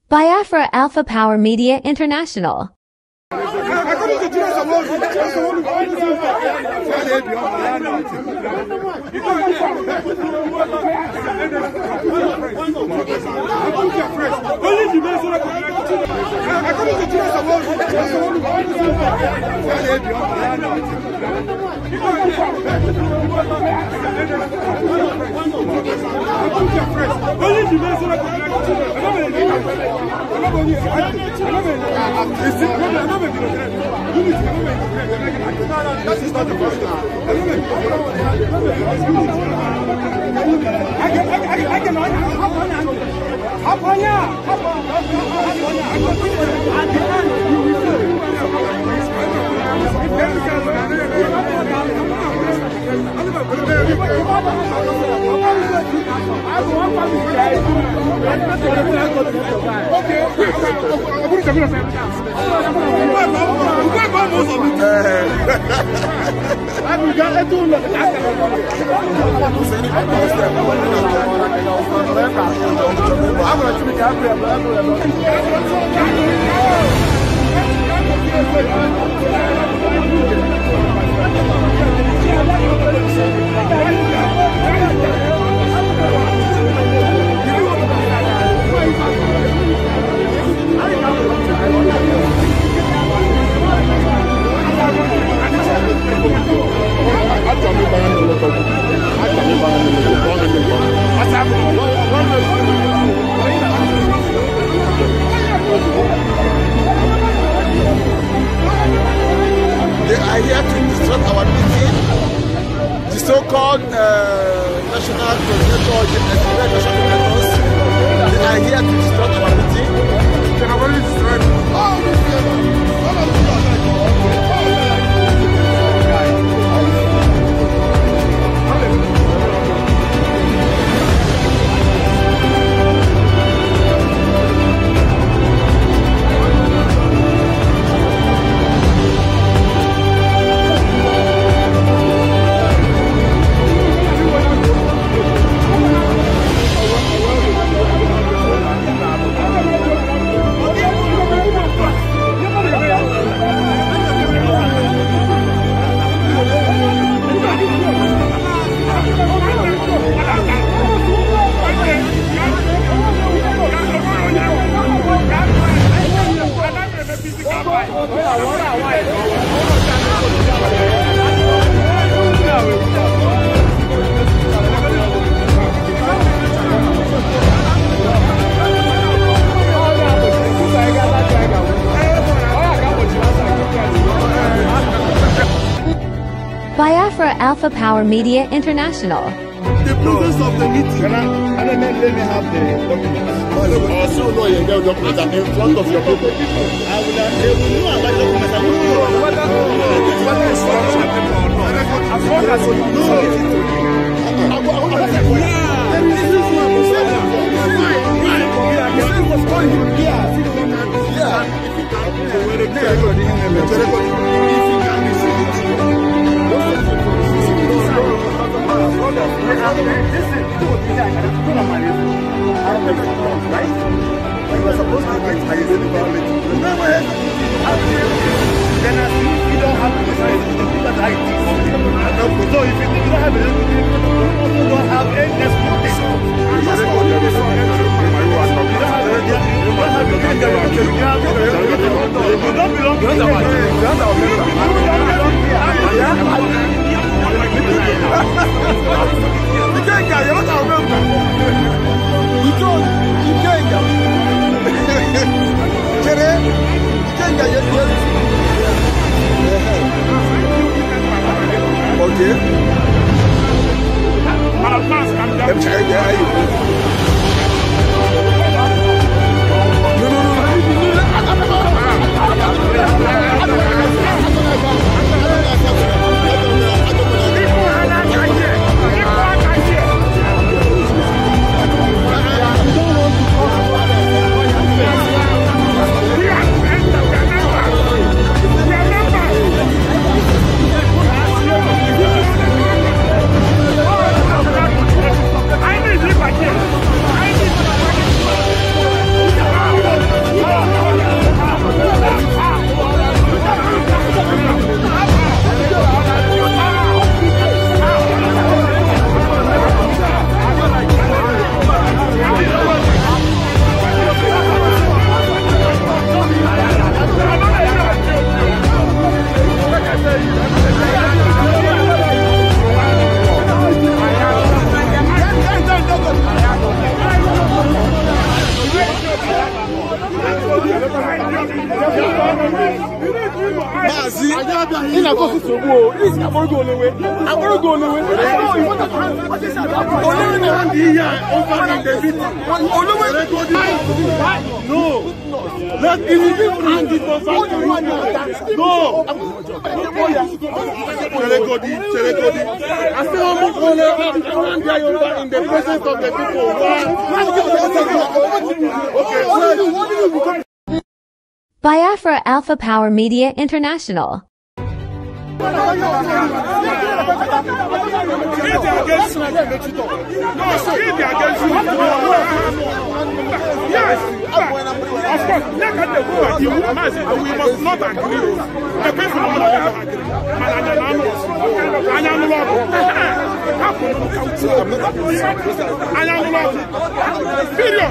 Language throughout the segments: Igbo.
Biafra Alpha Power Media International. They are here to disrupt our meeting. The so-called national coordinators, they are here to disrupt our meeting. They have already destroyed Biafra Alpha Power Media International. the process of the meeting. Let me have the documents. So no, you get documents in front of your people. I will know about documents. I will know whether it's structured or not. As long as you know In a course to go, this is going away. I'm going to go away. No. Let him hand it for no. I still almost want to in the presence of the people. Biafra Alpha Power Media International. Yes, of course, we must not agree. The person will not agree. Period.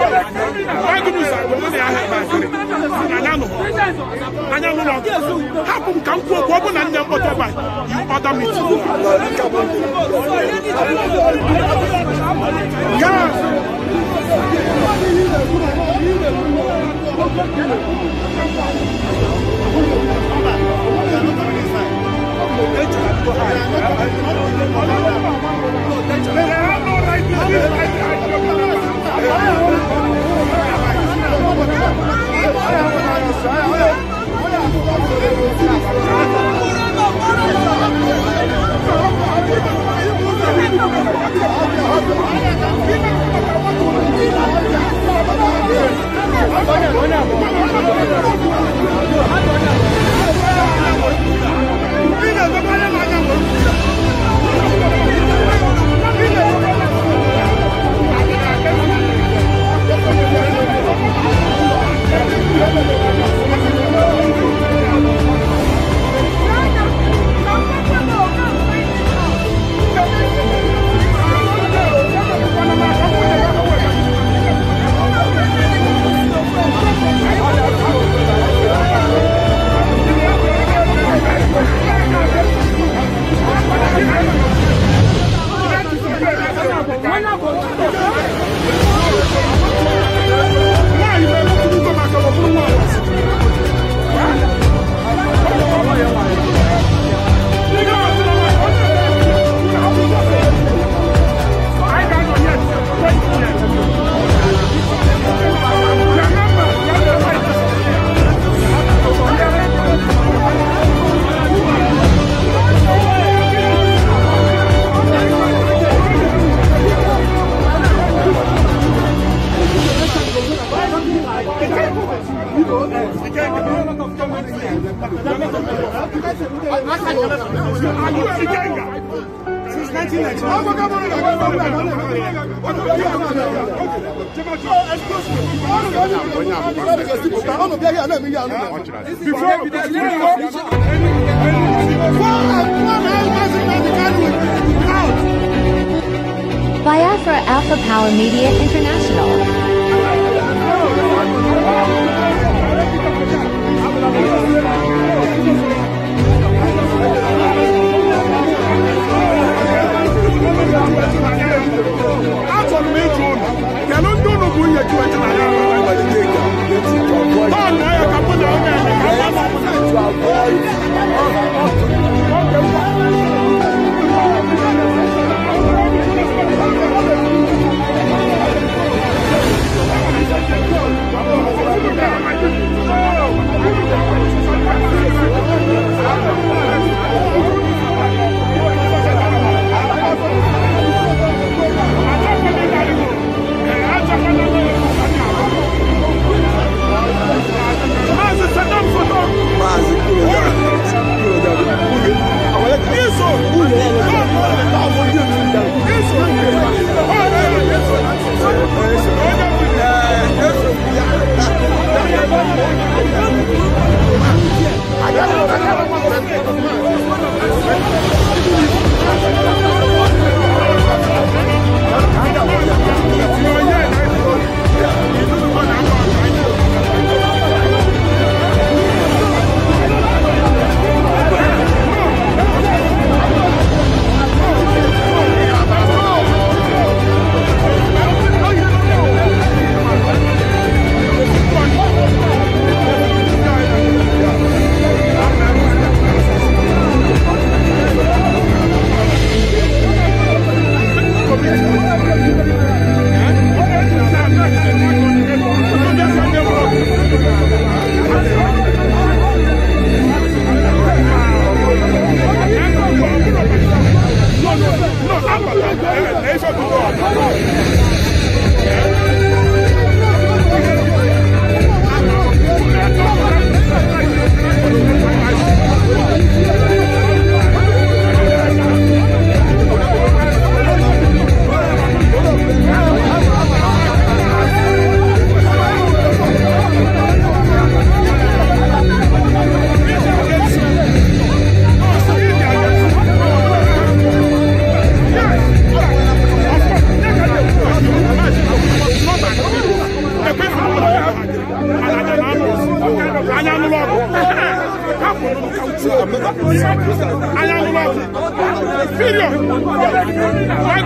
Biafra Alpha Power Media International.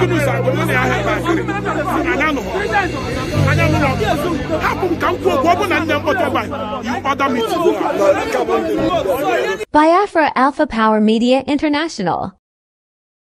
good news I go money I have back. How come can go open and then what you order me to go? Biafra Alpha Power Media International.